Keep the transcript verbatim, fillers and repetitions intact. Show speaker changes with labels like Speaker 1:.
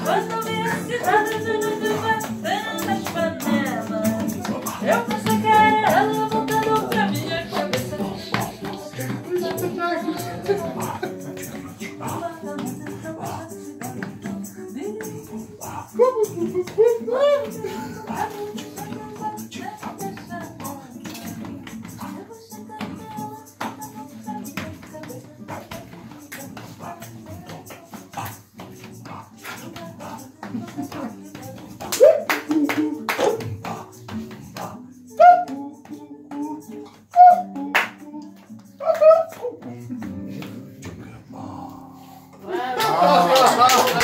Speaker 1: Quando vi a cidade do batendo nas panelas, eu pensei que era ela voltando pra minha cabeça.
Speaker 2: Ah,